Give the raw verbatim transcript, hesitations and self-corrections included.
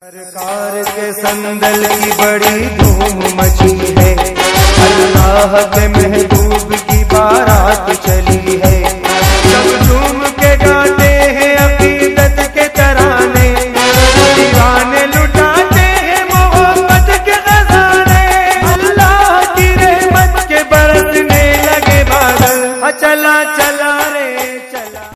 सरकार के संदल की बड़ी धूम मची है, अल्लाह के महबूब की बारात चली है।